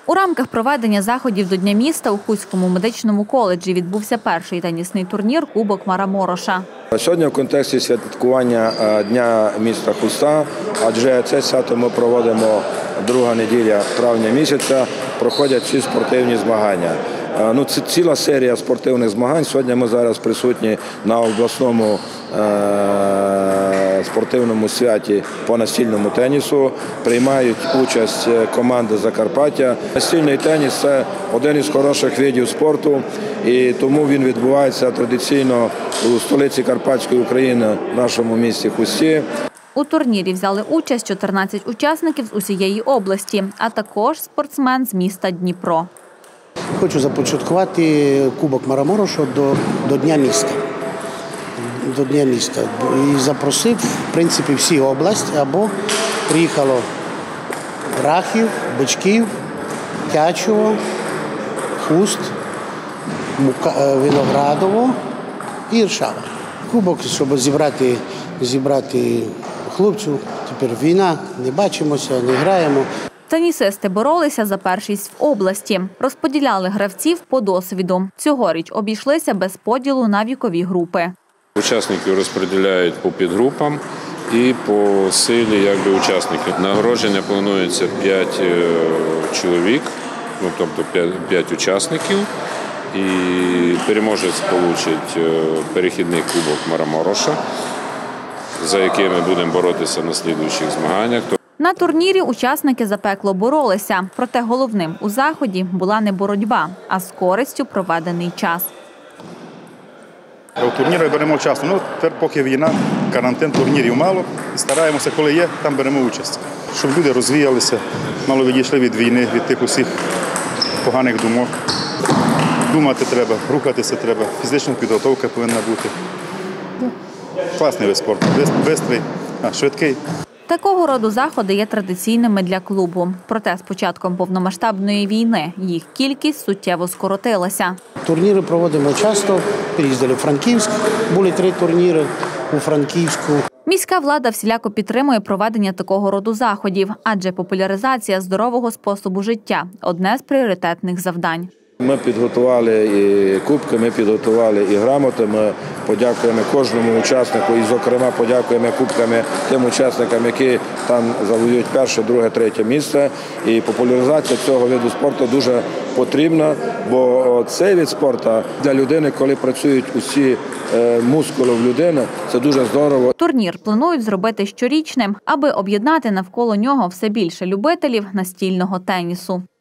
У рамках проведення заходів до Дня міста у Хуському медичному коледжі відбувся перший тенісний турнір «Кубок Марамороша». Сьогодні в контексті святкування Дня міста Хуста, адже це свято ми проводимо друга неділя травня місяця, проходять всі спортивні змагання. Це ціла серія спортивних змагань. Сьогодні ми зараз присутні на обласному спортивному святі по настільному тенісу. Приймають участь команди Закарпаття. Настільний теніс – це один із хороших видів спорту, і тому він відбувається традиційно у столиці Карпатської України, в нашому місті Хусті. У турнірі взяли участь 14 учасників з усієї області, а також спортсмен з міста Дніпро. Хочу започаткувати Кубок Марамороша до Дня міста. І запросив, в принципі, всі області, або приїхало Рахів, Бичків, Тячево, Хуст, Виноградово і Іршава. Кубок, щоб зібрати хлопців. Тепер війна, не бачимося, не граємо. Тенісисти боролися за першість в області. Розподіляли гравців по досвіду. Цьогоріч обійшлися без поділу на вікові групи. Учасників розподіляють по підгрупам і по силі учасників. Нагородження планується 5 чоловік, тобто 5 учасників. І переможець отримає перехідний кубок Марамороша, за який ми будемо боротися на наступних змаганнях. На турнірі учасники запекло боролися. Проте головним у заході була не боротьба, а з користю проведений час. У турнірах беремо участь. Тепер поки війна, карантин, турнірів мало. Стараємося, коли є, там беремо участь. Щоб люди розвіялися, мало відійшли від війни, від тих усіх поганих думок. Думати треба, рухатися треба, фізична підготовка повинна бути. Класний вид спорту, швидкий, швидкий. Такого роду заходи є традиційними для клубу. Проте з початком повномасштабної війни їх кількість суттєво скоротилася. Турніри проводимо часто. Приїздили в Франківськ, були 3 турніри у Франківську. Міська влада всіляко підтримує проведення такого роду заходів, адже популяризація здорового способу життя – одне з пріоритетних завдань. Ми підготували і кубки, ми підготували і грамоти. Ми подякуємо кожному учаснику і, зокрема, подякуємо кубками тим учасникам, які там завоюють перше, друге, третє місце. І популяризація цього виду спорту дуже потрібна, бо цей вид спорту для людини, коли працюють усі мускули в людини, це дуже здорово. Турнір планують зробити щорічним, аби об'єднати навколо нього все більше любителів настільного тенісу.